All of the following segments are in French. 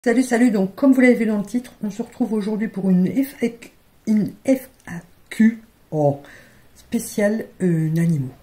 Salut, salut, donc comme vous l'avez vu dans le titre, on se retrouve aujourd'hui pour une FAQ spéciale animaux.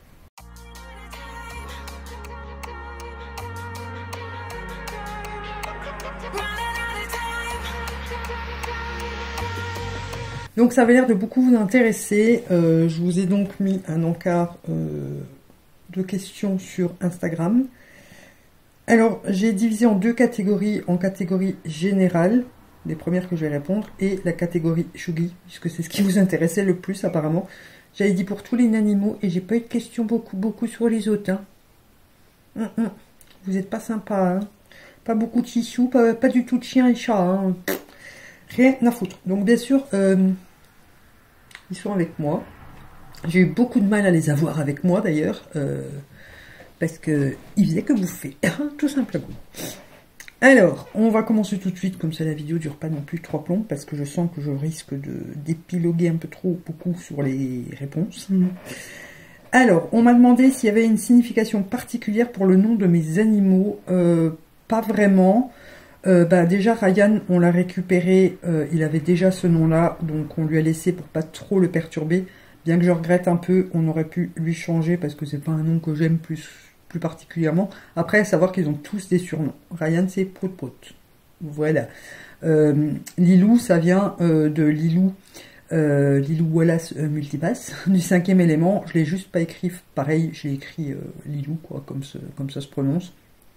Donc ça avait l'air de beaucoup vous intéresser, je vous ai donc mis un encart de questions sur Instagram. Alors, j'ai divisé en deux catégories, en catégorie générale, les premières que je vais répondre, et la catégorie Chugui, puisque c'est ce qui vous intéressait le plus apparemment. J'avais dit pour tous les animaux, et j'ai pas eu de questions beaucoup sur les autres. Hein. Vous n'êtes pas sympa, hein. Pas beaucoup de chichous, pas du tout de chiens et chats. Hein. Rien à foutre. Donc bien sûr, ils sont avec moi. J'ai eu beaucoup de mal à les avoir avec moi d'ailleurs. Parce qu'ils faisaient que bouffer, tout simplement. Alors, on va commencer tout de suite, comme ça la vidéo dure pas non plus 3 plombs, parce que je sens que je risque d'épiloguer un peu beaucoup sur les réponses. Alors, on m'a demandé s'il y avait une signification particulière pour le nom de mes animaux. Pas vraiment. Déjà, Ryan, on l'a récupéré, il avait déjà ce nom-là, donc on lui a laissé pour pas trop le perturber. Bien que je regrette un peu, on aurait pu lui changer, parce que c'est pas un nom que j'aime plus particulièrement. Après, à savoir qu'ils ont tous des surnoms. Ryan, c'est Prout Prout. Voilà. Lilou, ça vient de Lilou Wallace Multipass, du 5e élément. Je l'ai juste pas écrit pareil, j'ai écrit Lilou, quoi, comme ça se prononce.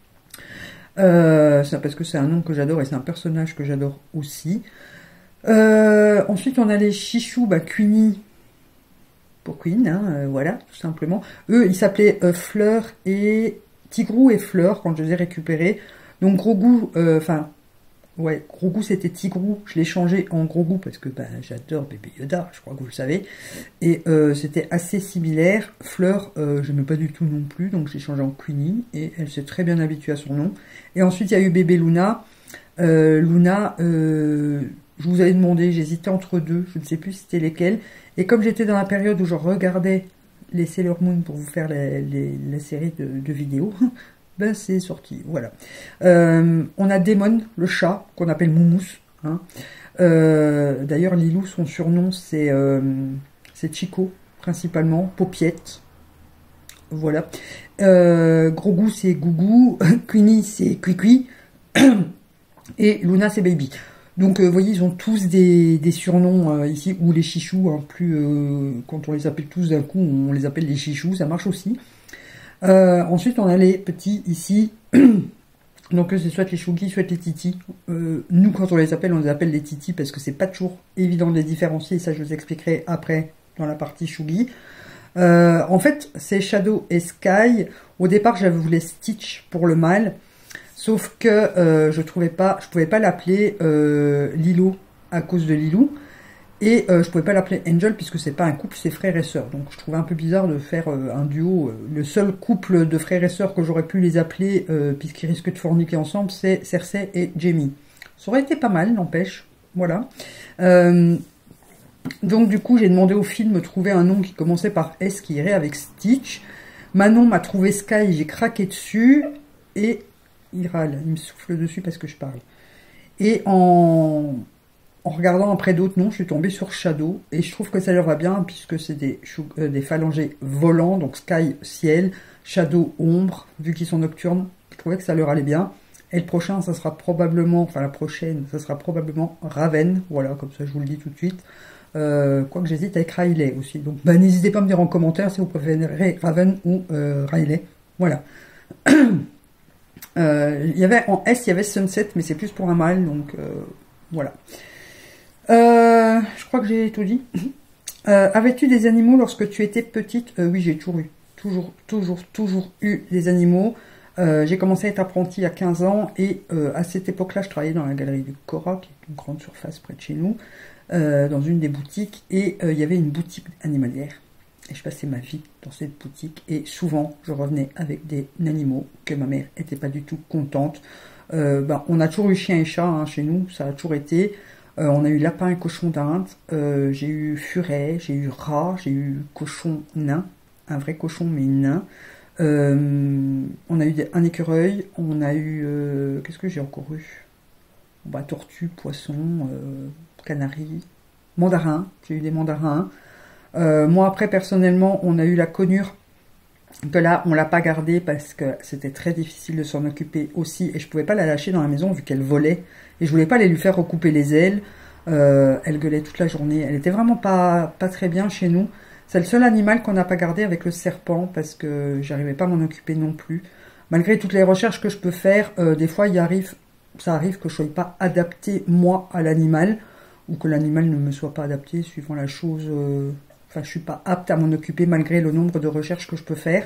Ça, parce que c'est un nom que j'adore et c'est un personnage que j'adore aussi. Ensuite, on a les chichous, Queenie, pour Queen, hein, voilà, tout simplement. Eux, ils s'appelaient Fleur et Tigrou et Fleur quand je les ai récupérés. Donc Gros Goût, Gros Goût c'était Tigrou, je l'ai changé en Gros Goût parce que j'adore Bébé Yoda, je crois que vous le savez. Et c'était assez similaire. Fleur, je n'aimais pas du tout non plus, donc j'ai changé en Queenie et elle s'est très bien habituée à son nom. Et ensuite il y a eu Bébé Luna. Luna, je vous avais demandé, j'hésitais entre deux, je ne sais plus c'était lesquels. Et comme j'étais dans la période où je regardais les Sailor Moon pour vous faire la série de vidéos, ben c'est sorti, voilà. On a Démon, le chat, qu'on appelle Moumous. Hein. D'ailleurs, Lilou, son surnom, c'est Chico, principalement, Paupiette. Voilà. Gros Goût, c'est Gougou. Queenie, c'est Cuicui. Et Luna, c'est Baby. Donc, vous voyez, ils ont tous des surnoms ici, ou les chichous, hein, quand on les appelle tous d'un coup, on les appelle les chichous, ça marche aussi. Ensuite, on a les petits ici, donc c'est soit les chougis, soit les titis. Nous, quand on les appelle les titis, parce que c'est pas toujours évident de les différencier, ça je vous expliquerai après, dans la partie chougis. En fait, c'est Shadow et Sky. Au départ, j'avais voulu Stitch pour le mâle. Sauf que je pouvais pas l'appeler Lilo à cause de Lilou. Et je pouvais pas l'appeler Angel puisque c'est pas un couple, c'est frère et sœur. Donc je trouvais un peu bizarre de faire un duo. Le seul couple de frères et sœurs que j'aurais pu les appeler, puisqu'ils risquent de forniquer ensemble, c'est Cersei et Jamie. Ça aurait été pas mal, n'empêche. Voilà. Donc du coup, j'ai demandé au film de trouver un nom qui commençait par S qui irait avec Stitch. Manon m'a trouvé Sky, j'ai craqué dessus. Et il râle, il me souffle dessus parce que je parle. Et en regardant après d'autres noms, je suis tombée sur Shadow. Et je trouve que ça leur va bien, puisque c'est des phalangés volants, donc Sky, ciel, Shadow, ombre, vu qu'ils sont nocturnes. Je trouvais que ça leur allait bien. Et le prochain, ça sera probablement, enfin la prochaine, ça sera probablement Raven. Voilà, comme ça je vous le dis tout de suite. Quoique j'hésite avec Riley aussi. Donc n'hésitez pas à me dire en commentaire si vous préférez Raven ou Riley. Voilà. Il y avait en S, il y avait Sunset, mais c'est plus pour un mâle, donc voilà. Je crois que j'ai tout dit. Avais-tu des animaux lorsque tu étais petite? Oui, j'ai toujours eu des animaux. J'ai commencé à être apprentie à 15 ans et à cette époque-là, je travaillais dans la galerie du Cora, qui est une grande surface près de chez nous, dans une des boutiques, et il y avait une boutique animalière. Et je passais ma vie dans cette boutique et souvent je revenais avec des animaux que ma mère n'était pas du tout contente. On a toujours eu chien et chat hein, chez nous, ça a toujours été. On a eu lapin et cochon d'Inde, j'ai eu furet, j'ai eu rat, j'ai eu cochon nain, un vrai cochon mais nain. On a eu un écureuil, on a eu... qu'est-ce que j'ai encore eu? bah, tortues, poissons, canaris, mandarins. J'ai eu des mandarins. Moi, après, personnellement, on a eu la conure que là, on l'a pas gardée parce que c'était très difficile de s'en occuper aussi. Et je pouvais pas la lâcher dans la maison vu qu'elle volait. Et je voulais pas aller lui faire recouper les ailes. Elle gueulait toute la journée. Elle était vraiment pas très bien chez nous. C'est le seul animal qu'on n'a pas gardé avec le serpent parce que j'arrivais pas à m'en occuper non plus. Malgré toutes les recherches que je peux faire, des fois ça arrive que je sois pas adaptée moi à l'animal ou que l'animal ne me soit pas adapté suivant la chose. Enfin, je suis pas apte à m'en occuper malgré le nombre de recherches que je peux faire.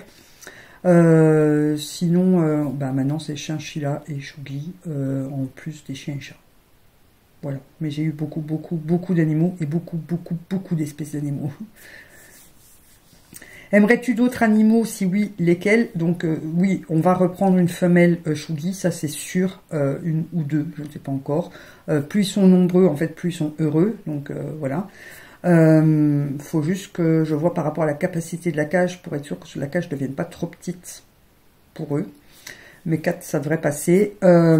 Sinon, bah maintenant c'est chinchilla et chougi en plus des chiens et chats. Voilà. Mais j'ai eu beaucoup d'animaux et beaucoup d'espèces d'animaux. Aimerais-tu d'autres animaux? Si oui, lesquels? Donc oui, on va reprendre une femelle chougi, ça c'est sûr, une ou deux, je ne sais pas encore. Plus ils sont nombreux, en fait, plus ils sont heureux. Donc voilà. Faut juste que je vois par rapport à la capacité de la cage pour être sûr que la cage ne devienne pas trop petite pour eux. Mais 4, ça devrait passer.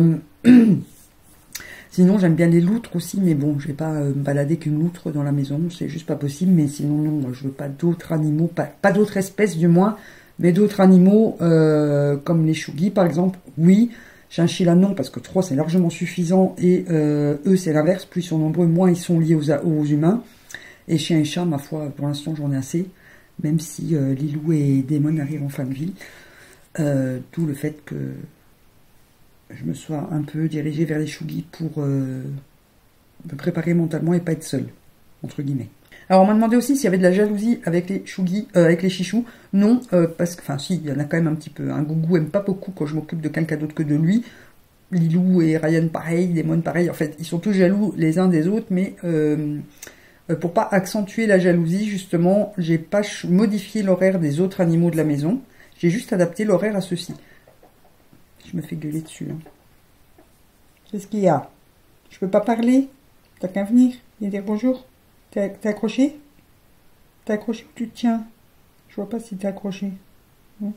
Sinon, j'aime bien les loutres aussi, mais bon, je vais pas me balader qu'une loutre dans la maison, c'est juste pas possible. Mais sinon, non, moi, je veux pas d'autres animaux, pas d'autres espèces du moins, mais d'autres animaux comme les chougis par exemple, oui. Chinchilla, non, parce que 3, c'est largement suffisant, et eux, c'est l'inverse, plus ils sont nombreux, moins ils sont liés aux humains. Et chien et chat, ma foi, pour l'instant, j'en ai assez, même si Lilou et Damon arrivent en fin de vie. D'où le fait que je me sois un peu dirigée vers les chougis pour me préparer mentalement et pas être seule, entre guillemets. Alors on m'a demandé aussi s'il y avait de la jalousie avec les chougis, avec les chichous. Non, parce que, enfin si, il y en a quand même un petit peu. Un Gougou aime pas beaucoup quand je m'occupe de quelqu'un d'autre que de lui. Lilou et Ryan pareil, Damon pareil. En fait, ils sont tous jaloux les uns des autres, mais pour pas accentuer la jalousie, justement, j'ai pas modifié l'horaire des autres animaux de la maison. J'ai juste adapté l'horaire à ceux-ci. Je me fais gueuler dessus. Hein. Qu'est-ce qu'il y a? Je peux pas parler? T'as qu'à venir? Viens dire bonjour? T'es accroché? T'es accroché où tu te tiens? Je vois pas si t'es accroché. Hein.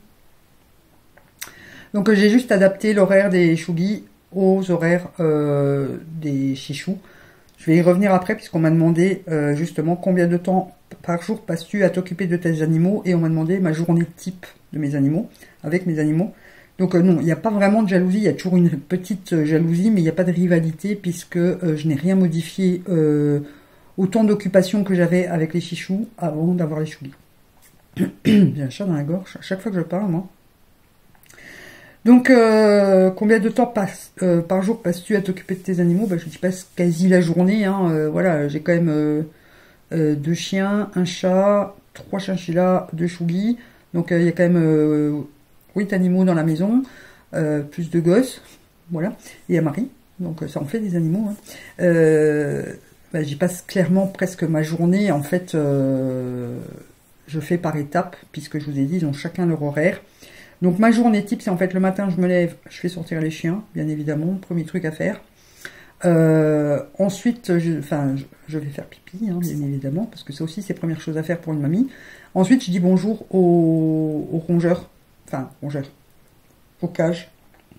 Donc j'ai juste adapté l'horaire des chougis aux horaires des chichous. Je vais y revenir après puisqu'on m'a demandé justement combien de temps par jour passes-tu à t'occuper de tes animaux, et on m'a demandé ma journée type de mes animaux, avec mes animaux. Donc non, il n'y a pas vraiment de jalousie, il y a toujours une petite jalousie, mais il n'y a pas de rivalité puisque je n'ai rien modifié au temps d'occupation que j'avais avec les chichous avant d'avoir les chougis. J'ai un chat dans la gorge à chaque fois que je parle, moi. Donc, combien de temps par jour passes-tu à t'occuper de tes animaux? Bah, je passe quasi la journée. Hein, voilà, j'ai quand même 2 chiens, un chat, 3 chinchillas, 2 chougis. Donc, il y a quand même 8 animaux dans la maison, plus de gosses. Voilà. Et à Marie. Donc, ça en fait des animaux. Hein. Bah, j'y passe clairement presque ma journée. En fait, je fais par étapes, puisque je vous ai dit, ils ont chacun leur horaire. Donc ma journée type, c'est en fait le matin, je me lève, je fais sortir les chiens, bien évidemment, premier truc à faire. Ensuite, je vais faire pipi, hein, bien évidemment, parce que ça aussi, c'est la première chose à faire pour une mamie. Ensuite, je dis bonjour aux rongeurs, aux cages.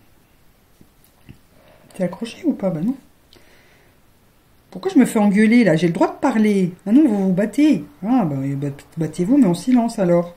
T'es accroché ou pas? Bah non. Pourquoi je me fais engueuler, là? J'ai le droit de parler. Ah non, vous vous battez. Ah, bah, battez-vous, mais en silence, alors.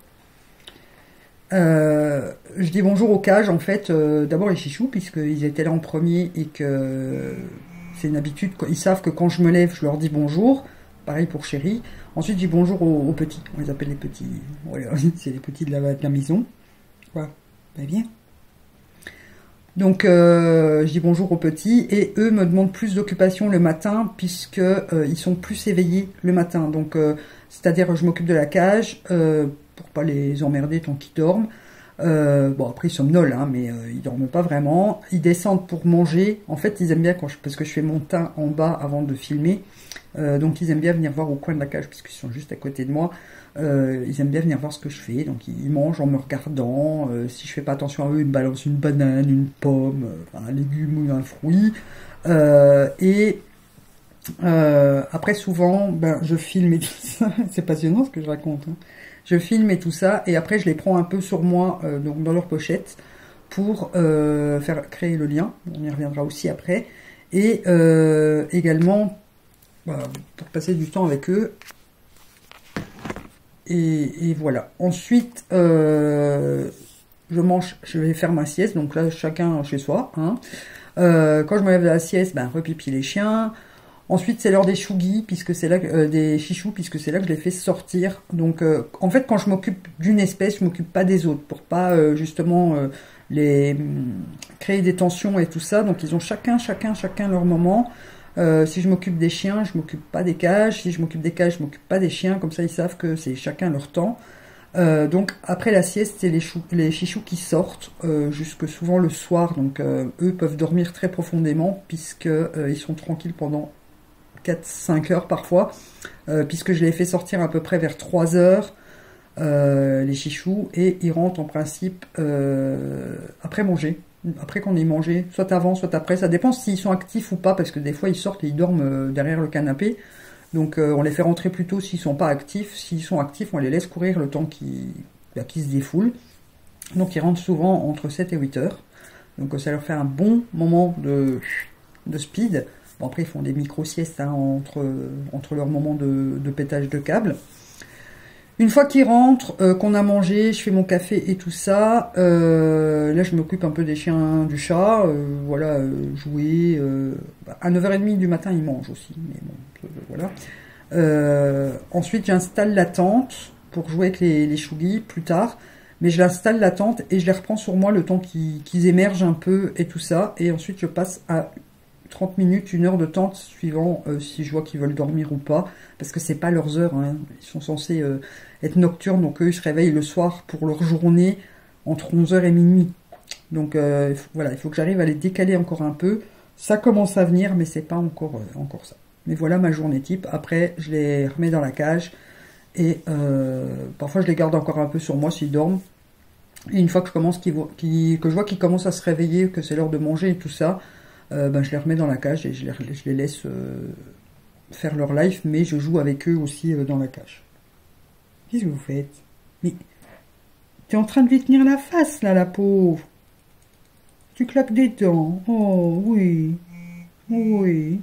Je dis bonjour aux cages, en fait, d'abord les chichous, puisqu'ils étaient là en premier et que c'est une habitude, ils savent que quand je me lève, je leur dis bonjour, pareil pour Chéri. Ensuite, je dis bonjour aux petits, on les appelle les petits, voilà, c'est les petits de la maison. Quoi? Bah bien. Donc, je dis bonjour aux petits, et eux me demandent plus d'occupation le matin, puisque ils sont plus éveillés le matin. Donc, c'est-à-dire, je m'occupe de la cage, pour pas les emmerder tant qu'ils dorment. Bon, après, ils somnolent, hein, mais ils dorment pas vraiment. Ils descendent pour manger. En fait, ils aiment bien parce que je fais mon teint en bas avant de filmer. Donc, ils aiment bien venir voir au coin de la cage, puisqu'ils sont juste à côté de moi. Ils aiment bien venir voir ce que je fais. Donc, ils mangent en me regardant. Si je fais pas attention à eux, ils me balancent une banane, une pomme, un légume ou un fruit. Après, souvent, je filme et tout ça. C'est passionnant ce que je raconte, hein. Je filme et tout ça, et après je les prends un peu sur moi, donc dans leur pochette, pour créer le lien. On y reviendra aussi après. Et également, pour passer du temps avec eux. Et voilà. Ensuite, je vais faire ma sieste. Donc là, chacun chez soi. Hein. Quand je me lève de la sieste, repipi les chiens. Ensuite, c'est l'heure des chougis, puisque c'est là des chichous, puisque c'est là que je les fais sortir. Donc, en fait, quand je m'occupe d'une espèce, je m'occupe pas des autres, pour pas justement les créer des tensions et tout ça. Donc, ils ont chacun leur moment. Si je m'occupe des chiens, je m'occupe pas des cages. Si je m'occupe des cages, je m'occupe pas des chiens. Comme ça, ils savent que c'est chacun leur temps. Donc après la sieste, c'est les chichous qui sortent jusque souvent le soir. Donc eux peuvent dormir très profondément puisque ils sont tranquilles pendant 4-5 heures parfois, puisque je les fais sortir à peu près vers 3 heures, les chichous, et ils rentrent en principe après manger. Après qu'on ait mangé, soit avant, soit après, ça dépend s'ils sont actifs ou pas, parce que des fois ils sortent et ils dorment derrière le canapé. Donc on les fait rentrer plus tôt s'ils sont pas actifs. S'ils sont actifs, on les laisse courir le temps qu'ils se défoulent. Donc ils rentrent souvent entre 7 et 8 heures. Donc ça leur fait un bon moment de speed. Bon, après ils font des micro-siestes entre leurs moments de pétage de câble. Une fois qu'ils rentrent, qu'on a mangé, je fais mon café et tout ça. Là, je m'occupe un peu des chiens, du chat. Voilà, jouer. À 9h30 du matin, ils mangent aussi. Mais bon, voilà. Ensuite, j'installe la tente pour jouer avec les chougis plus tard. Mais je l'installe la tente et je les reprends sur moi le temps qu'ils émergent un peu et tout ça. Et ensuite, je passe à 30 minutes, 1 heure de tente, suivant si je vois qu'ils veulent dormir ou pas, parce que c'est pas leurs heures, hein. Ils sont censés être nocturnes, donc eux ils se réveillent le soir pour leur journée entre 11h et minuit. Donc voilà, il faut que j'arrive à les décaler encore un peu. Ça commence à venir, mais c'est pas encore ça. Mais voilà ma journée type. Après, je les remets dans la cage et parfois je les garde encore un peu sur moi s'ils dorment. Et une fois que je vois qu'ils commencent à se réveiller, que c'est l'heure de manger et tout ça, je les remets dans la cage et je les laisse faire leur life, mais je joue avec eux aussi dans la cage. Qu'est-ce que vous faites? Mais t'es en train de lui tenir la face, là, la pauvre. Tu claques des dents. Oh, oui. Oui.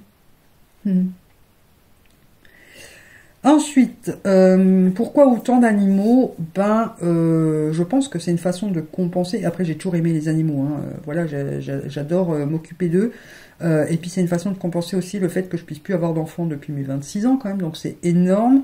Ensuite, pourquoi autant d'animaux? Je pense que c'est une façon de compenser. Après, j'ai toujours aimé les animaux. Hein. Voilà, j'adore m'occuper d'eux. Et puis, c'est une façon de compenser aussi le fait que je puisse plus avoir d'enfants depuis mes 26 ans quand même. Donc, c'est énorme.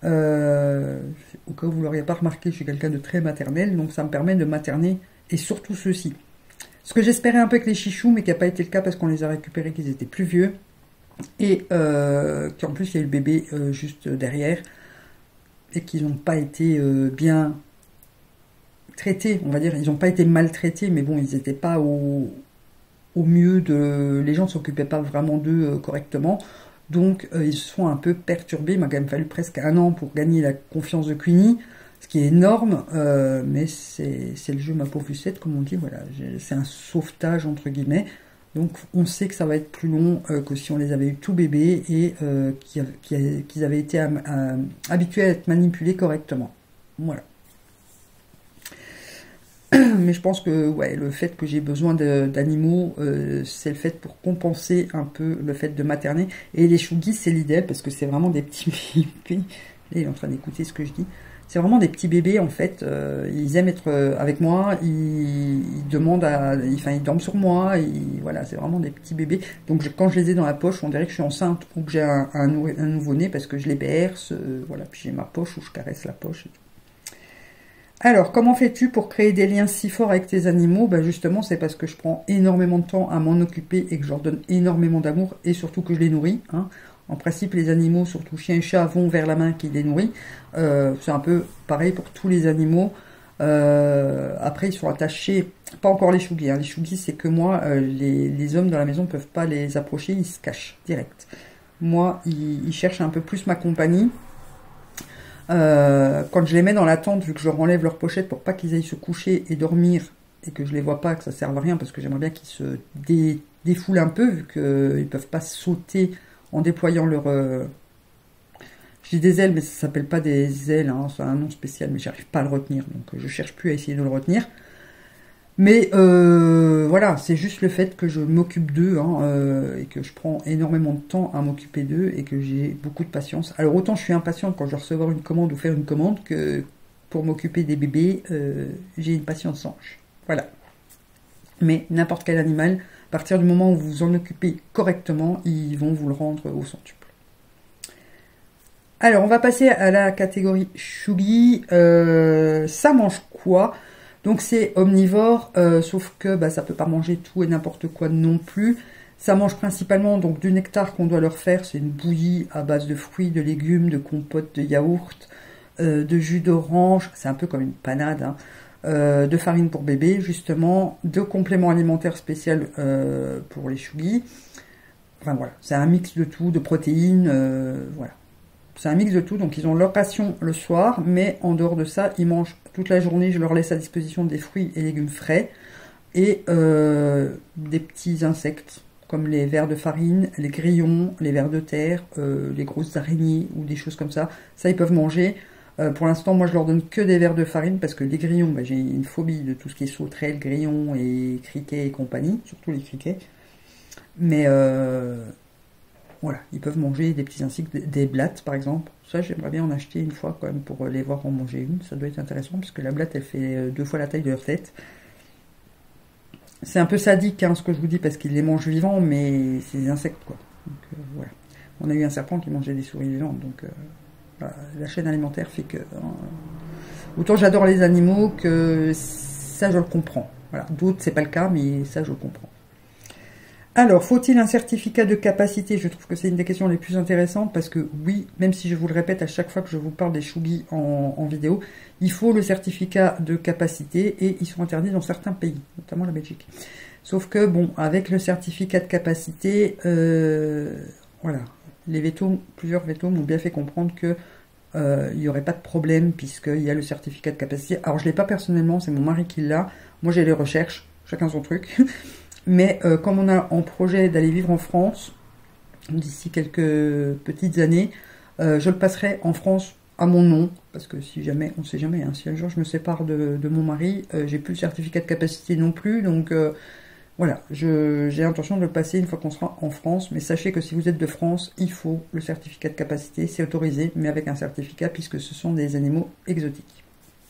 Au cas où vous l'auriez pas remarqué, je suis quelqu'un de très maternel. Donc, ça me permet de materner et surtout ceux-ci. Ce que j'espérais un peu avec les chichous, mais qui n'a pas été le cas parce qu'on les a récupérés, qu'ils étaient plus vieux. Et qu'en plus il y a eu le bébé juste derrière et qu'ils n'ont pas été bien traités, on va dire. Ils n'ont pas été maltraités, mais bon, ils n'étaient pas au mieux les gens ne s'occupaient pas vraiment d'eux correctement, donc ils se sont un peu perturbés. Il m'a quand même fallu presque 1 an pour gagner la confiance de Queenie, ce qui est énorme, mais c'est le jeu ma pauvre Lucette, comme on dit. Voilà, c'est un sauvetage entre guillemets. Donc on sait que ça va être plus long que si on les avait eu tout bébés et qu'ils avaient été habitués à être manipulés correctement. Voilà. Mais je pense que ouais, le fait que j'ai besoin d'animaux, c'est le fait pour compenser un peu le fait de materner. Et les chougis, c'est l'idéal parce que c'est vraiment des petits bébés. Il est en train d'écouter ce que je dis. C'est vraiment des petits bébés en fait. Ils aiment être avec moi. Ils demandent ils dorment sur moi. Voilà, c'est vraiment des petits bébés. Donc quand je les ai dans la poche, on dirait que je suis enceinte ou que j'ai un nouveau-né parce que je les berce. Voilà, puis j'ai ma poche où je caresse la poche. Et tout. Alors, comment fais-tu pour créer des liens si forts avec tes animaux? Justement, c'est parce que je prends énormément de temps à m'en occuper et que je leur donne énormément d'amour et surtout que je les nourris. Hein. En principe, les animaux, surtout chiens et chats, vont vers la main qui les nourrit. C'est un peu pareil pour tous les animaux. Après, ils sont attachés, pas encore les chougis. Hein. Les chougis, c'est que moi, les hommes dans la maison ne peuvent pas les approcher, ils se cachent direct. Moi, ils cherchent un peu plus ma compagnie. Quand je les mets dans la tente, vu que je leur enlève leur pochette pour pas qu'ils aillent se coucher et dormir, et que je les vois pas, que ça serve à rien, parce que j'aimerais bien qu'ils se défoulent un peu, vu qu'ils peuvent pas sauter en déployant leur... Je dis des ailes, mais ça s'appelle pas des ailes, hein, c'est un nom spécial, mais j'arrive pas à le retenir, donc je cherche plus à essayer de le retenir. Mais voilà, c'est juste le fait que je m'occupe d'eux hein, et que je prends énormément de temps à m'occuper d'eux et que j'ai beaucoup de patience. Alors autant je suis impatiente quand je dois recevoir une commande ou faire une commande que pour m'occuper des bébés, j'ai une patience sans. Voilà. Mais n'importe quel animal, à partir du moment où vous vous en occupez correctement, ils vont vous le rendre au centuple. Alors, on va passer à la catégorie chougi. Ça mange quoi? Donc, c'est omnivore, sauf que bah, ça peut pas manger tout et n'importe quoi non plus. Ça mange principalement donc du nectar qu'on doit leur faire. C'est une bouillie à base de fruits, de légumes, de compotes, de yaourt, de jus d'orange. C'est un peu comme une panade, hein. De farine pour bébé, justement, de compléments alimentaires spéciaux pour les chougis. Enfin voilà, c'est un mix de tout, de protéines, voilà. C'est un mix de tout, donc ils ont leur ration le soir, mais en dehors de ça, ils mangent toute la journée. Je leur laisse à disposition des fruits et légumes frais et des petits insectes, comme les vers de farine, les grillons, les vers de terre, les grosses araignées ou des choses comme ça. Ça, ils peuvent manger. Pour l'instant, moi, je leur donne que des vers de farine parce que les grillons, bah, j'ai une phobie de tout ce qui est sauterelles, grillons et criquets et compagnie, surtout les criquets. Mais voilà, ils peuvent manger des petits insectes, des blattes par exemple. Ça, j'aimerais bien en acheter une fois quand même pour les voir en manger une. Ça doit être intéressant parce que la blatte, elle fait 2 fois la taille de leur tête. C'est un peu sadique hein, ce que je vous dis parce qu'ils les mangent vivants, mais c'est des insectes quoi. Donc voilà. On a eu un serpent qui mangeait des souris vivantes, donc la chaîne alimentaire fait que autant j'adore les animaux que ça je le comprends. Voilà. D'autres c'est pas le cas, mais ça je le comprends. Alors, faut-il un certificat de capacité? Je trouve que c'est une des questions les plus intéressantes parce que oui, même si je vous le répète à chaque fois que je vous parle des chougis en vidéo, il faut le certificat de capacité et ils sont interdits dans certains pays, notamment la Belgique. Sauf que bon, avec le certificat de capacité, voilà, plusieurs vétos m'ont bien fait comprendre que il n'y aurait pas de problème puisqu'il y a le certificat de capacité. Alors je ne l'ai pas personnellement, c'est mon mari qui l'a. Moi j'ai les recherches, chacun son truc. Mais comme on a en projet d'aller vivre en France d'ici quelques petites années, je le passerai en France à mon nom. Parce que si jamais, on ne sait jamais, hein, si un jour je me sépare de mon mari, j'ai plus le certificat de capacité non plus. Donc voilà, j'ai l'intention de le passer une fois qu'on sera en France, mais sachez que si vous êtes de France, il faut le certificat de capacité, c'est autorisé, mais avec un certificat puisque ce sont des animaux exotiques.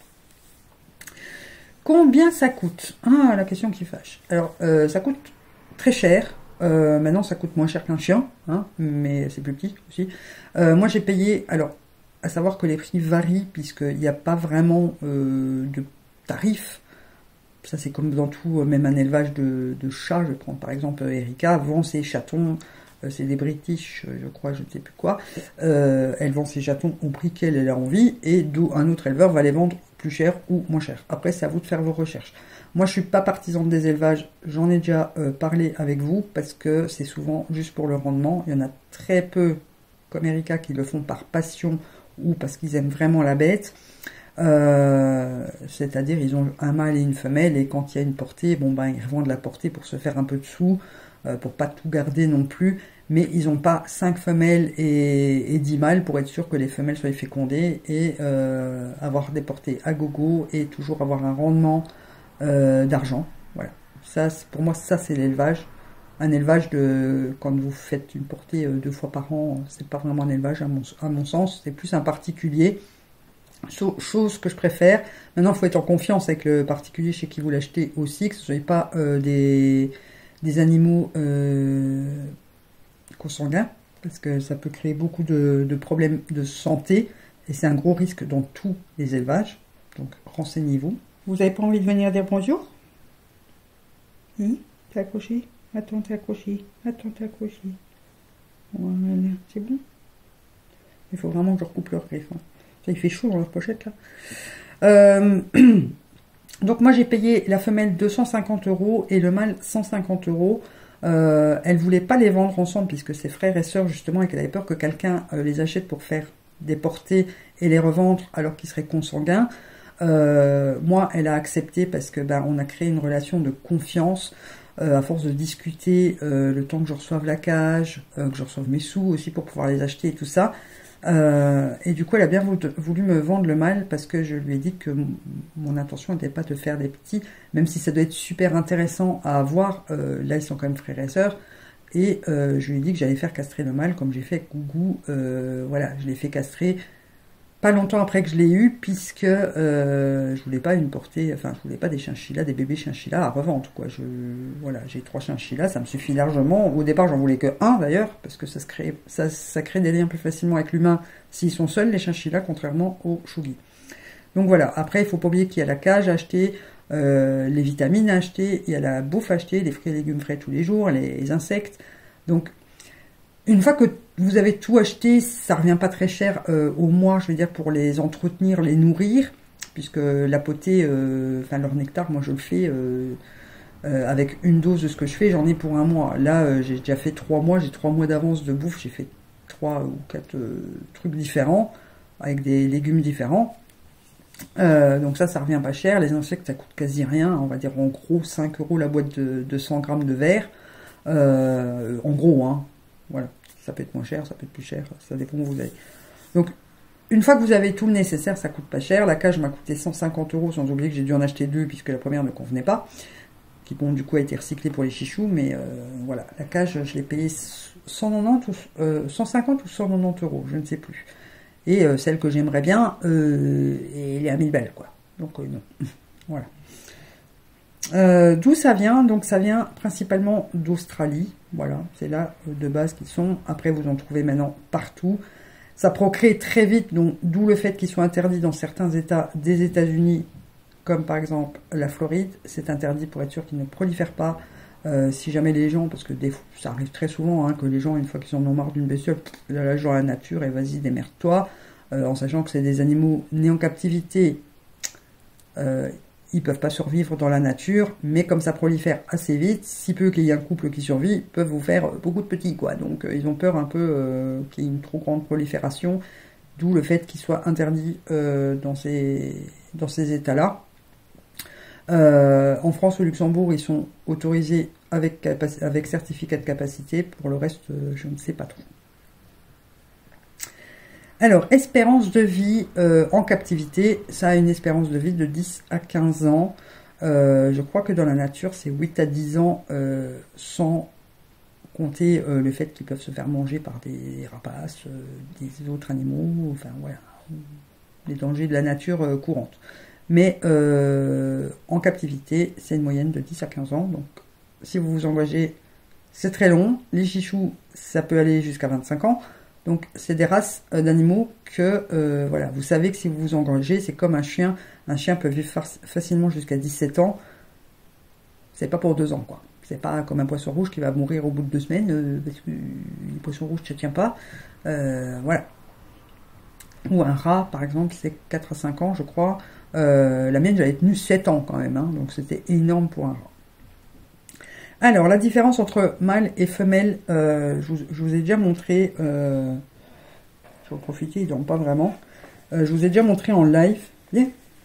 Combien ça coûte? Ah, la question qui fâche. Alors, ça coûte très cher. Maintenant, ça coûte moins cher qu'un chien, hein, mais c'est plus petit aussi. Moi, j'ai payé, alors, à savoir que les prix varient puisqu'il n'y a pas vraiment de tarif. Ça, c'est comme dans tout, même un élevage de chats. Je prends par exemple Erika, vend ses chatons, c'est des British, je crois, je ne sais plus quoi. Elle vend ses chatons au prix qu'elle a envie, et un autre éleveur va les vendre plus cher ou moins cher. Après, c'est à vous de faire vos recherches. Moi, je suis pas partisane des élevages, j'en ai déjà parlé avec vous, parce que c'est souvent juste pour le rendement. Il y en a très peu, comme Erika, qui le font par passion ou parce qu'ils aiment vraiment la bête. C'est-à-dire ils ont un mâle et une femelle et quand il y a une portée, bon ben ils revendent la portée pour se faire un peu de sous, pour pas tout garder non plus, mais ils n'ont pas 5 femelles et 10 mâles pour être sûr que les femelles soient fécondées et avoir des portées à gogo et toujours avoir un rendement d'argent. Voilà. Ça, pour moi, ça c'est l'élevage. Un élevage de quand vous faites une portée 2 fois par an, c'est pas vraiment un élevage à mon sens, c'est plus un particulier. Chose que je préfère. Maintenant, il faut être en confiance avec le particulier chez qui vous l'achetez aussi, que ce ne soit pas des animaux consanguins, parce que ça peut créer beaucoup de problèmes de santé, et c'est un gros risque dans tous les élevages. Donc, renseignez-vous. Vous n'avez pas envie de venir dire bonjour? Oui, t'es accroché? Attends, t'es accroché. Attends, t'es accroché. Voilà, c'est bon? Il faut vraiment que je recoupe leur griffe. Hein. Ça, il fait chaud dans leur pochette là. Donc moi j'ai payé la femelle 250 € et le mâle 150 €. Elle voulait pas les vendre ensemble puisque ses frères et sœurs justement et qu'elle avait peur que quelqu'un les achète pour faire des portées et les revendre alors qu'ils seraient consanguins. Moi elle a accepté parce que on a créé une relation de confiance à force de discuter le temps que je reçoive la cage, que je reçoive mes sous aussi pour pouvoir les acheter et tout ça. Et du coup, elle a bien voulu me vendre le mâle parce que je lui ai dit que mon intention n'était pas de faire des petits, même si ça doit être super intéressant à avoir. Là, ils sont quand même frères et sœurs. Et je lui ai dit que j'allais faire castrer le mâle comme j'ai fait avec Gougou. Voilà, je l'ai fait castrer pas longtemps après que je l'ai eu, puisque je voulais pas une portée, enfin je voulais pas des chinchillas, des bébés chinchillas à revendre, quoi. Voilà, j'ai 3 chinchillas, ça me suffit largement. Au départ, j'en voulais que un d'ailleurs, parce que ça crée des liens plus facilement avec l'humain s'ils sont seuls, les chinchillas, contrairement aux chougis. Donc voilà, après il faut pas oublier qu'il y a la cage à acheter, les vitamines à acheter, il y a la bouffe à acheter, les fruits et légumes frais tous les jours, les insectes. Donc une fois que vous avez tout acheté, ça revient pas très cher au mois, je veux dire, pour les entretenir, les nourrir, puisque la potée, enfin leur nectar, moi je le fais avec une dose de ce que je fais, j'en ai pour un mois. Là, j'ai déjà fait 3 mois, j'ai 3 mois d'avance de bouffe, j'ai fait 3 ou 4 trucs différents, avec des légumes différents. Donc ça revient pas cher. Les insectes, ça coûte quasi rien, on va dire en gros 5 € la boîte de 100 grammes de verre. En gros, hein. Voilà, ça peut être moins cher, ça peut être plus cher, ça dépend où vous allez. Donc, une fois que vous avez tout le nécessaire, ça coûte pas cher. La cage m'a coûté 150 €, sans oublier que j'ai dû en acheter 2 puisque la première ne convenait pas, qui bon, du coup a été recyclée pour les chichous, mais voilà, la cage, je l'ai payée 150 ou 190 €, je ne sais plus. Et celle que j'aimerais bien, elle est à 1000 balles, quoi. Donc non, voilà. D'où ça vient? Donc ça vient principalement d'Australie, voilà, c'est là de base qu'ils sont. Après vous en trouvez maintenant partout. Ça procrée très vite, donc d'où le fait qu'ils soient interdits dans certains États des États-Unis, comme par exemple la Floride. C'est interdit pour être sûr qu'ils ne prolifèrent pas. Si jamais les gens, parce que ça arrive très souvent hein, que les gens, une fois qu'ils en ont marre d'une bestiole, la lâchent dans la nature et vas-y démerde-toi, en sachant que c'est des animaux nés en captivité. Ils peuvent pas survivre dans la nature, mais comme ça prolifère assez vite, si peu qu'il y ait un couple qui survit, ils peuvent vous faire beaucoup de petits, quoi. Donc ils ont peur un peu qu'il y ait une trop grande prolifération, d'où le fait qu'ils soient interdits dans ces états-là. En France, au Luxembourg, ils sont autorisés avec certificat de capacité. Pour le reste, je ne sais pas trop. Alors, espérance de vie en captivité, ça a une espérance de vie de 10 à 15 ans. Je crois que dans la nature, c'est 8 à 10 ans, sans compter le fait qu'ils peuvent se faire manger par des rapaces, des autres animaux, enfin voilà, les dangers de la nature courante. Mais en captivité, c'est une moyenne de 10 à 15 ans. Donc, si vous vous engagez, c'est très long. Les chichous, ça peut aller jusqu'à 25 ans. Donc, c'est des races d'animaux que, voilà, vous savez que si vous vous engagez, c'est comme un chien. Un chien peut vivre facilement jusqu'à 17 ans. C'est pas pour 2 ans, quoi. C'est pas comme un poisson rouge qui va mourir au bout de 2 semaines, parce que les poissons rouges ne tiennent pas. Voilà. Ou un rat, par exemple, c'est 4 à 5 ans, je crois. La mienne, j'avais tenu 7 ans quand même, hein, donc c'était énorme pour un rat. Alors, la différence entre mâle et femelle, je vous ai déjà montré, je vais en profiter, ils ne dorment pas vraiment. Je vous ai déjà montré en live. Viens.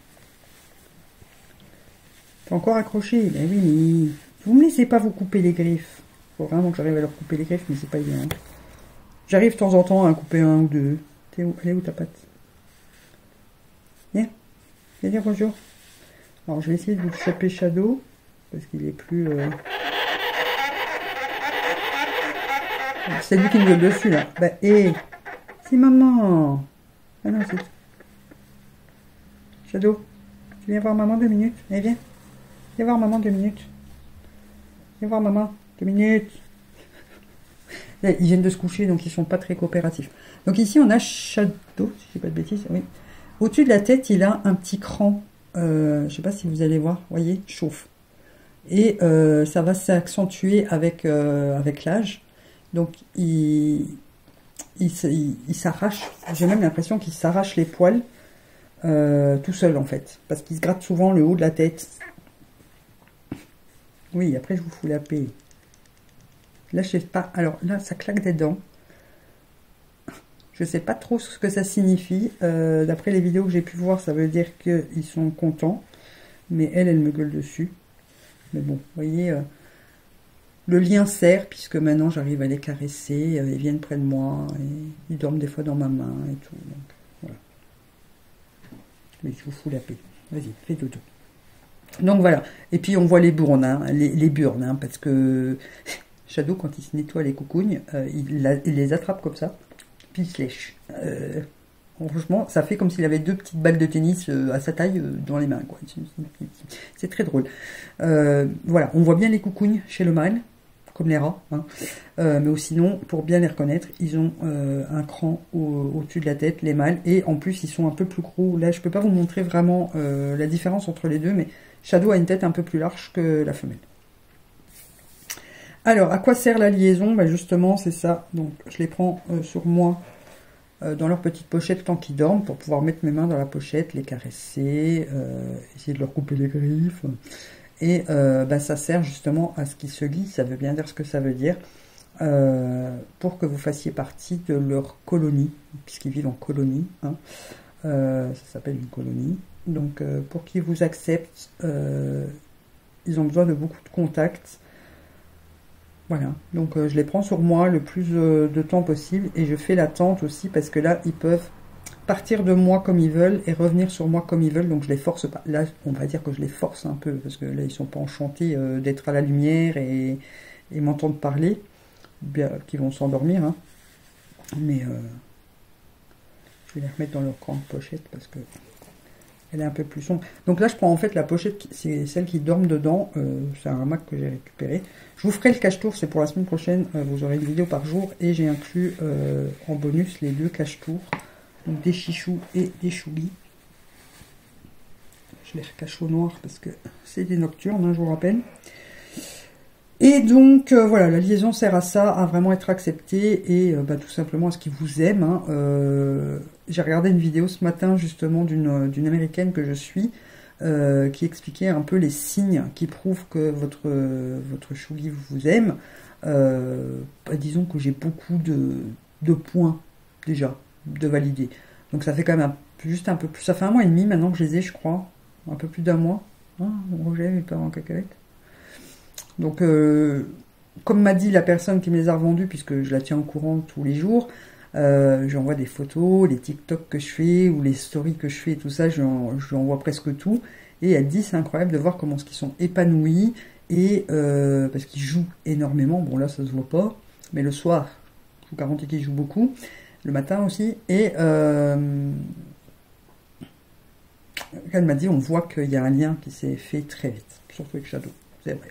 T'es encore accroché. Ben oui, mais vous me laissez pas vous couper les griffes. Faut vraiment que j'arrive à leur couper les griffes, mais c'est pas évident. J'arrive de temps en temps à en couper 1 ou 2. T'es où? Elle est où ta patte? Viens. Viens dire bonjour. Alors, je vais essayer de vous choper Shadow, parce qu'il est plus... C'est lui qui me gueule dessus, là. Bah, hé, c'est maman. Ah non, c'est... Shadow, tu viens voir maman 2 minutes? Allez, viens. Viens voir maman 2 minutes. Viens voir maman 2 minutes. Ils viennent de se coucher, donc ils sont pas très coopératifs. Donc ici, on a Shadow, si je dis pas de bêtises, oui. Au-dessus de la tête, il a un petit cran. Je sais pas si vous allez voir, voyez, chauffe. Et ça va s'accentuer avec l'âge. Donc, il s'arrache, j'ai même l'impression qu'il s'arrache les poils tout seul, en fait. Parce qu'il se gratte souvent le haut de la tête. Oui, après, je vous fous la paix. Là, je sais pas. Alors, là, ça claque des dents. Je sais pas trop ce que ça signifie. D'après les vidéos que j'ai pu voir, ça veut dire qu'ils sont contents. Mais elle me gueule dessus. Mais bon, vous voyez... le lien serre, puisque maintenant j'arrive à les caresser, ils viennent près de moi, et ils dorment des fois dans ma main et tout. Donc, voilà. Mais je vous fous la paix. Vas-y, fais dodo. Donc voilà. Et puis on voit les burnes, hein, les burnes, hein, parce que Shadow, quand il se nettoie les coucougnes, il les attrape comme ça, puis il se lèche. Franchement, ça fait comme s'il avait 2 petites balles de tennis à sa taille dans les mains, quoi. C'est très drôle. Voilà, on voit bien les coucougnes chez le mâle, comme les rats, hein. Mais sinon, pour bien les reconnaître, ils ont un cran au-dessus de la tête, les mâles, et en plus, ils sont un peu plus gros. Là, je peux pas vous montrer vraiment la différence entre les deux, mais Shadow a une tête un peu plus large que la femelle. Alors, à quoi sert la liaison? Ben justement, c'est ça. Donc, je les prends sur moi, dans leur petite pochette tant qu'ils dorment, pour pouvoir mettre mes mains dans la pochette, les caresser, essayer de leur couper les griffes. Et ben, ça sert justement à ce qu'ils se lient, ça veut bien dire ce que ça veut dire, pour que vous fassiez partie de leur colonie, puisqu'ils vivent en colonie, hein. Ça s'appelle une colonie. Donc, pour qu'ils vous acceptent, ils ont besoin de beaucoup de contacts. Voilà, donc je les prends sur moi le plus de temps possible, et je fais l'attente aussi, parce que là, ils peuvent partir de moi comme ils veulent et revenir sur moi comme ils veulent, donc je les force pas. Là, on va dire que je les force un peu, parce que là, ils sont pas enchantés d'être à la lumière et m'entendre parler, bien qu'ils vont s'endormir, hein. Mais je vais les remettre dans leur grande pochette, parce que elle est un peu plus sombre. Donc là, je prends en fait la pochette, c'est celle qui dorment dedans. C'est un hamac que j'ai récupéré. Je vous ferai le cache-tour, c'est pour la semaine prochaine. Vous aurez une vidéo par jour, et j'ai inclus en bonus les 2 cache-tours. Donc des chichous et des chougis. Je les recache au noir parce que c'est des nocturnes, hein, je vous rappelle. Et donc, voilà, la liaison sert à ça, à vraiment être acceptée, et bah, tout simplement à ce qu'ils vous aiment, hein. J'ai regardé une vidéo ce matin, justement, d'une américaine que je suis, qui expliquait un peu les signes qui prouvent que votre chouli vous aime. Bah, disons que j'ai beaucoup de points, déjà, de valider. Donc ça fait quand même juste un peu plus... Ça fait 1 mois et demi maintenant que je les ai, je crois. Un peu plus d'1 mois. Ah, mon Roger, il part en cacahuète. Donc, comme m'a dit la personne qui me les a revendus, puisque je la tiens au courant tous les jours, j'envoie des photos, les TikTok que je fais, ou les stories que je fais, et tout ça, je lui envoie presque tout. Et elle dit, c'est incroyable de voir comment ils sont épanouis, et parce qu'ils jouent énormément. Bon, là, ça se voit pas, mais le soir, je vous garantis qu'ils jouent beaucoup. Le matin aussi. Et elle m'a dit, on voit qu'il y a un lien qui s'est fait très vite, surtout avec Shadow, c'est vrai.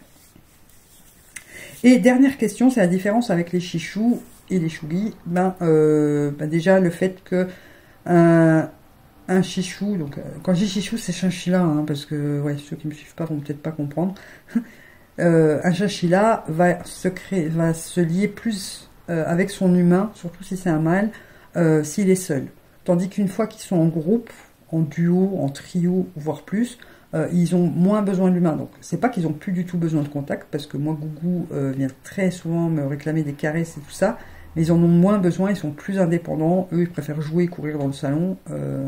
Et dernière question, c'est la différence avec les chichous et les chougis. Déjà, le fait que un chichou, donc quand je dis chichou, c'est chinchilla, hein, parce que ouais, ceux qui me suivent pas vont peut-être pas comprendre. Un chinchilla va se lier plus avec son humain, surtout si c'est un mâle, s'il est seul. Tandis qu'une fois qu'ils sont en groupe, en duo, en trio, voire plus, ils ont moins besoin de l'humain. Donc c'est pas qu'ils ont plus du tout besoin de contact, parce que moi, Gougou vient très souvent me réclamer des caresses et tout ça, mais ils en ont moins besoin, ils sont plus indépendants. Eux, ils préfèrent jouer et courir dans le salon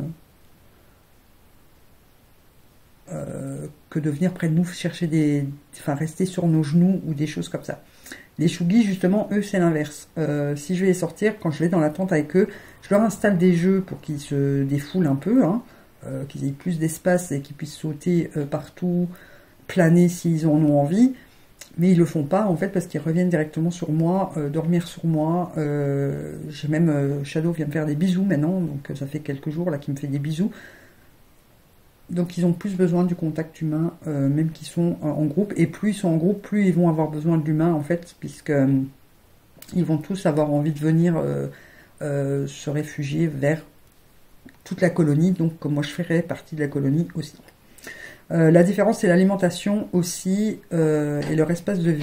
que de venir près de nous chercher rester sur nos genoux ou des choses comme ça. Les chougis, justement, eux, c'est l'inverse. Si je vais les sortir, quand je vais dans la tente avec eux, je leur installe des jeux pour qu'ils se défoulent un peu, hein, qu'ils aient plus d'espace et qu'ils puissent sauter partout, planer s'ils en ont envie. Mais ils le font pas, en fait, parce qu'ils reviennent directement sur moi, dormir sur moi. J'ai même Shadow vient me faire des bisous maintenant, donc ça fait quelques jours là qu'il me fait des bisous. Donc ils ont plus besoin du contact humain, même qu'ils sont en groupe. Et plus ils sont en groupe, plus ils vont avoir besoin de l'humain, en fait, puisque ils vont tous avoir envie de venir se réfugier vers toute la colonie. Donc comme moi je ferai partie de la colonie aussi. La différence, c'est l'alimentation aussi, et leur espace de vie.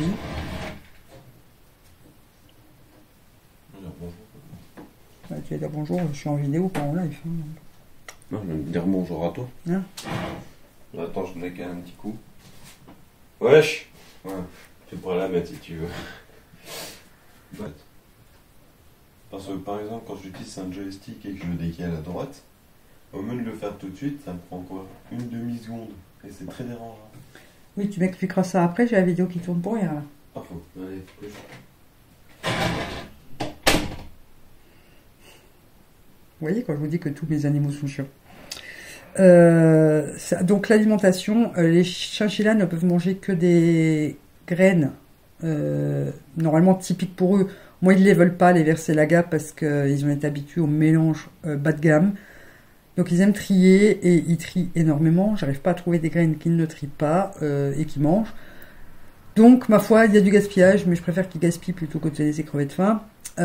Ouais, tu vas dire bonjour, je suis en vidéo, pas en live. Non, je vais dire bonjour à toi. Hein, Attends, je te décale un petit coup. Wesh. Ouais, tu pourrais la mettre si tu veux. Ouais. Parce que par exemple, quand j'utilise un joystick et que je le décale à droite, au lieu de le faire tout de suite, ça me prend quoi? Une demi-seconde. Et c'est très dérangeant. oui, tu m'expliqueras ça après, j'ai la vidéo qui tourne pour rien là. Parfois. Allez, couche. Vous voyez quand je vous dis que tous mes animaux sont chiants. Donc l'alimentation, les chinchillas ne peuvent manger que des graines, normalement typiques pour eux. Moi, ils ne les veulent pas, les Versilaga, parce qu'ils ont été habitués au mélange bas de gamme. Donc ils aiment trier et ils trient énormément. J'arrive pas à trouver des graines qu'ils ne trient pas et qui mangent. Donc, ma foi, il y a du gaspillage, mais je préfère qu'ils gaspillent plutôt que de les laisser crever de faim.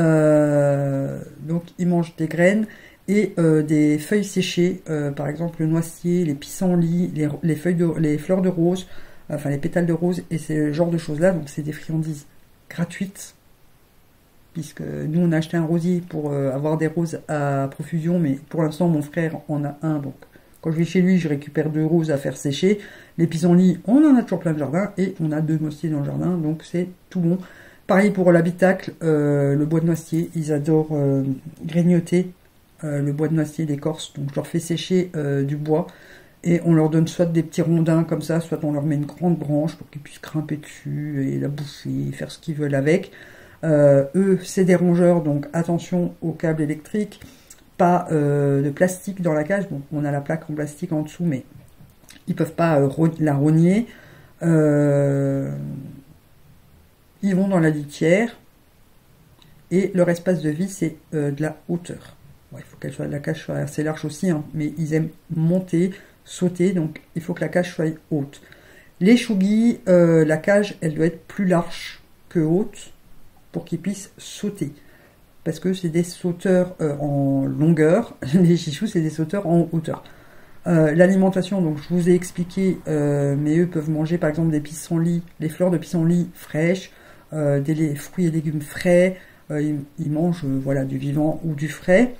Donc, ils mangent des graines et des feuilles séchées, par exemple le noisetier, les pissenlits, les fleurs de rose, enfin les pétales de rose, et ce genre de choses-là. Donc, c'est des friandises gratuites, puisque nous, on a acheté un rosier pour avoir des roses à profusion, mais pour l'instant, mon frère en a un, donc quand je vais chez lui, je récupère 2 roses à faire sécher. Les pissenlits, on en a toujours plein de jardin, et on a 2 noisetiers dans le jardin, donc c'est tout bon. Pareil pour l'habitacle, le bois de noisetier, ils adorent grignoter le bois de noisetier d'écorce, donc je leur fais sécher du bois, et on leur donne soit des petits rondins comme ça, soit on leur met une grande branche pour qu'ils puissent grimper dessus, et la bouffer, faire ce qu'ils veulent avec. Eux, c'est des rongeurs, donc attention aux câbles électriques. Pas de plastique dans la cage. Bon, on a la plaque en plastique en dessous, mais ils peuvent pas la rogner. Ils vont dans la litière et leur espace de vie, c'est de la hauteur. Ouais, il faut que la cage soit assez large aussi, hein, mais ils aiment monter, sauter, donc il faut que la cage soit haute. Les chougis, la cage, elle doit être plus large que haute pour qu'ils puissent sauter. Parce que c'est des sauteurs en longueur, les chichous c'est des sauteurs en hauteur. L'alimentation, donc je vous ai expliqué, mais eux peuvent manger par exemple des pissenlits, les fleurs de pissenlit fraîches, des fruits et légumes frais, ils mangent voilà, du vivant ou du frais.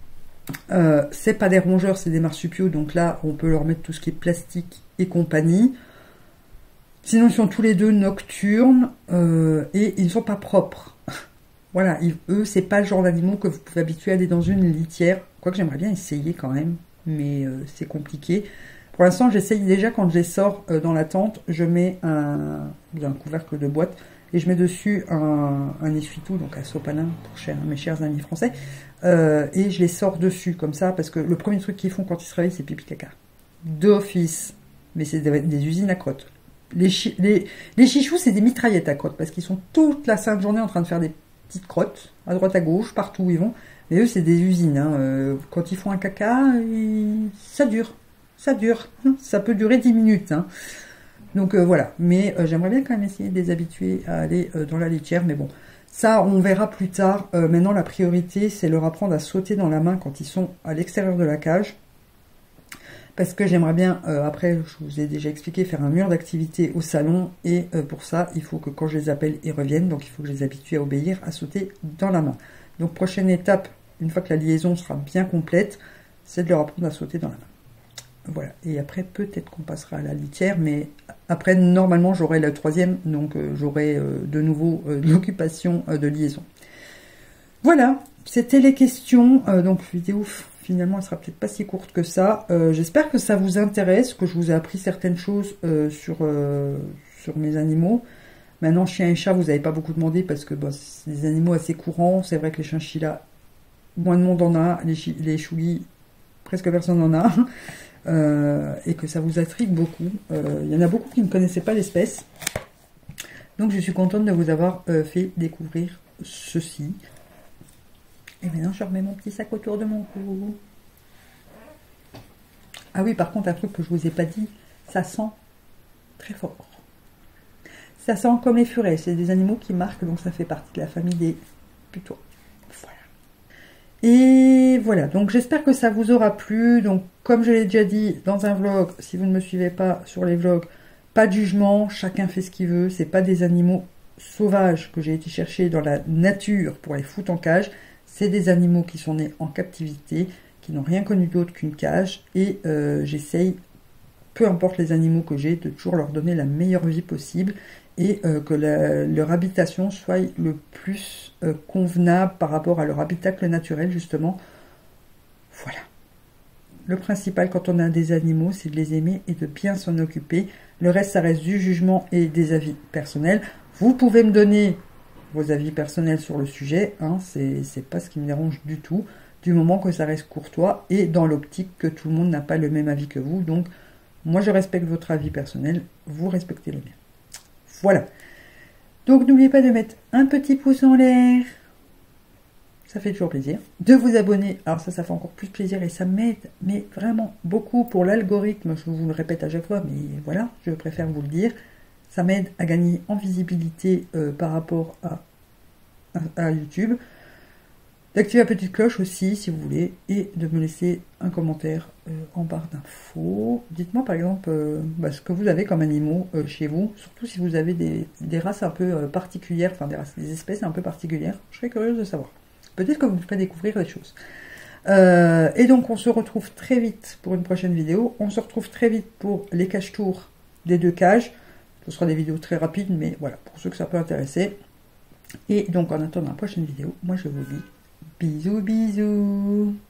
C'est pas des rongeurs, c'est des marsupiaux, donc là on peut leur mettre tout ce qui est plastique et compagnie. Sinon ils sont tous les deux nocturnes et ils ne sont pas propres. Voilà, eux, c'est pas le genre d'animaux que vous pouvez habituer à aller dans une litière. Quoique j'aimerais bien essayer quand même, mais c'est compliqué. Pour l'instant, j'essaye déjà quand je les sors dans la tente, je mets un couvercle de boîte et je mets dessus un essuie-tout, donc un sopanin pour mes chers amis français, et je les sors dessus comme ça, parce que le premier truc qu'ils font quand ils se réveillent, c'est pipi caca. D'office, mais c'est des usines à crottes. Les chichous, c'est des mitraillettes à crottes, parce qu'ils sont toute la sainte journée en train de faire des petites crottes, à droite à gauche, partout où ils vont. Mais eux, c'est des usines. Hein. Quand ils font un caca, ça dure. Ça dure. Ça peut durer 10 minutes. Hein. Donc voilà. Mais j'aimerais bien quand même essayer de les habituer à aller dans la litière. Mais bon, ça, on verra plus tard. Maintenant, la priorité, c'est leur apprendre à sauter dans la main quand ils sont à l'extérieur de la cage. Parce que j'aimerais bien, après, je vous ai déjà expliqué, faire un mur d'activité au salon. Et pour ça, il faut que quand je les appelle, ils reviennent. Donc il faut que je les habitue à obéir, à sauter dans la main. Donc prochaine étape, une fois que la liaison sera bien complète, c'est de leur apprendre à sauter dans la main. Voilà. Et après, peut-être qu'on passera à la litière. Mais après, normalement, j'aurai le 3e. Donc j'aurai de nouveau l'occupation de liaison. Voilà. C'était les questions. Donc vidéo... Finalement, elle sera peut-être pas si courte que ça. J'espère que ça vous intéresse, que je vous ai appris certaines choses sur mes animaux. Maintenant, chien et chat, vous n'avez pas beaucoup demandé parce que bon, c'est des animaux assez courants. C'est vrai que les chinchillas, moins de monde en a. Les chougis, presque personne en a. Et que ça vous intrigue beaucoup. Il y en a beaucoup qui ne connaissaient pas l'espèce. Donc, je suis contente de vous avoir fait découvrir ceci. Et maintenant, je remets mon petit sac autour de mon cou. Ah oui, par contre, un truc que je vous ai pas dit, ça sent très fort. Ça sent comme les furets. C'est des animaux qui marquent, donc ça fait partie de la famille des putois. Voilà. Et voilà, donc j'espère que ça vous aura plu. Donc, comme je l'ai déjà dit dans un vlog, si vous ne me suivez pas sur les vlogs, pas de jugement, chacun fait ce qu'il veut. C'est pas des animaux sauvages que j'ai été chercher dans la nature pour les foutre en cage. C'est des animaux qui sont nés en captivité, qui n'ont rien connu d'autre qu'une cage. Et j'essaye, peu importe les animaux que j'ai, de toujours leur donner la meilleure vie possible. Et que leur habitation soit le plus convenable par rapport à leur habitacle naturel, justement. Voilà. Le principal quand on a des animaux, c'est de les aimer et de bien s'en occuper. Le reste, ça reste du jugement et des avis personnels. Vous pouvez me donner vos avis personnels sur le sujet, hein, c'est pas ce qui me dérange du tout, du moment que ça reste courtois et dans l'optique que tout le monde n'a pas le même avis que vous. Donc, moi je respecte votre avis personnel, vous respectez le mien. Voilà. Donc, n'oubliez pas de mettre un petit pouce en l'air. Ça fait toujours plaisir. De vous abonner. Alors ça fait encore plus plaisir et ça m'aide, mais vraiment beaucoup pour l'algorithme. Je vous le répète à chaque fois, mais voilà, je préfère vous le dire. Ça m'aide à gagner en visibilité par rapport à YouTube. D'activer la petite cloche aussi, si vous voulez. Et de me laisser un commentaire en barre d'infos. Dites-moi par exemple ce que vous avez comme animaux chez vous. Surtout si vous avez des races un peu particulières, enfin des espèces un peu particulières. Je serais curieuse de savoir. Peut-être que vous me ferez découvrir des choses. Et donc, on se retrouve très vite pour une prochaine vidéo. On se retrouve très vite pour les cache-tours des 2 cages. Ce sera des vidéos très rapides, mais voilà, pour ceux que ça peut intéresser. Et donc, en attendant la prochaine vidéo, moi, je vous dis bisous, bisous.